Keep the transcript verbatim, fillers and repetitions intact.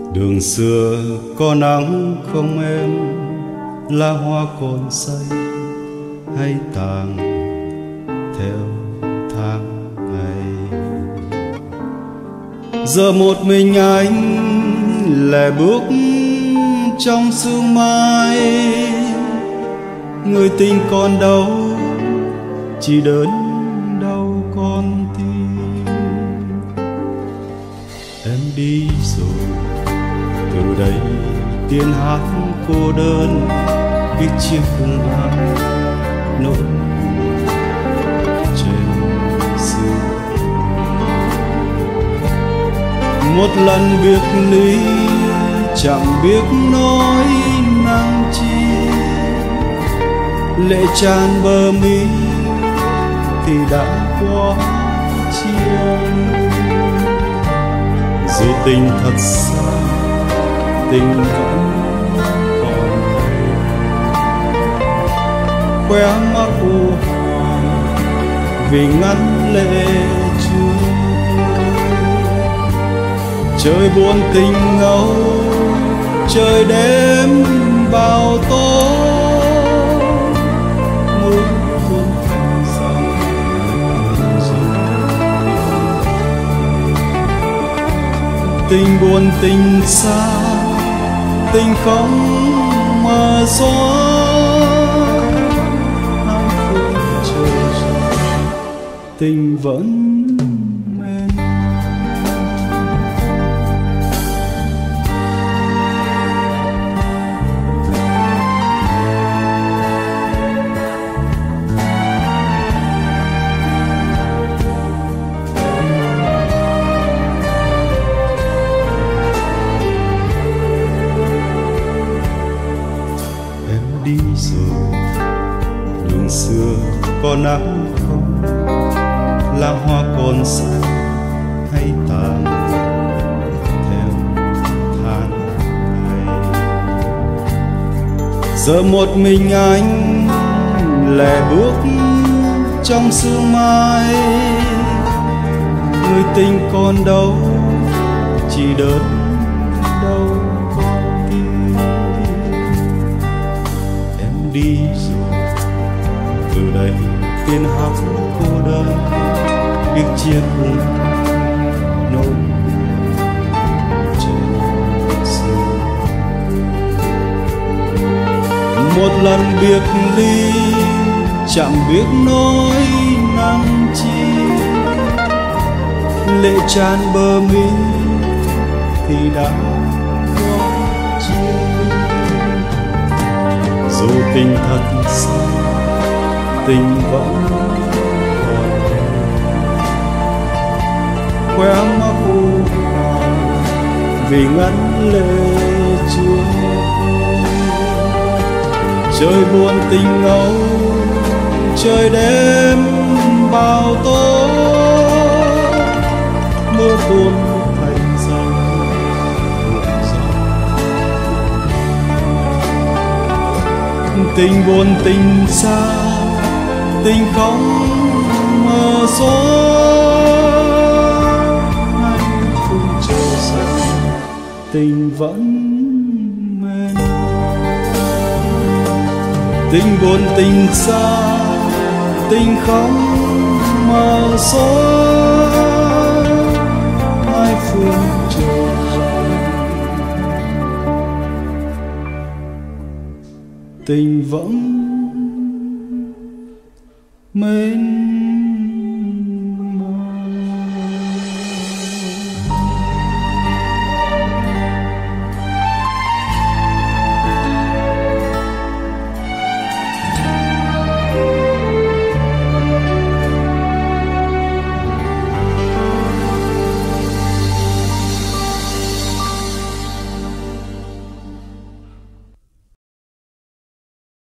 Đường xưa có nắng không em, lá hoa còn say hay tàn theo tháng ngày. Giờ một mình anh lẻ bước trong sương mai, người tình còn đâu, chỉ đớn đau con tim. Em đi rồi, từ đây tiếng hát cô đơn, biết chia cùng ai nỗi trên xưa. Một lần biệt ly chẳng biết nói năng chi, lệ tràn bờ mi thì đã quá chia. Dù tình thật xa, tình vẫn còn đây, khóe mắt u hoài vì ngăn lệ chưa. Trời buồn tình ngâu, trời đêm bao tố, mưa buồn thành dòng tình buồn tình xa, tình không mờ xóa. Hai phương trời dài, tình vẫn mến. Đi rồi, đường xưa có nắng không, lá hoa còn xanh hay tàn theo tháng ngày. Giờ một mình anh lẻ bước trong sương mai, người tình còn đâu, chỉ đớn đau con tim. Đi rồi, từ đây tiếng hát cô đơn, biết chia cùng nỗi trên xưa. Một lần biệt ly chẳng biết nói năng chi, lệ tràn bờ mi thì đã quá chia. Dù tình thật xa, tình vẫn còn đây, khóe mắt u hoài vì ngăn lệ chưa. Trời buồn tình ngâu, trời đêm bao tố, mưa buồn thành dòng. Tình buồn tình xa, tình không mờ xóa. Hai phương trời dài, tình vẫn mến. Tình buồn tình xa, tình không mờ xóa. Hai phương trời dài, tình vẫn mến.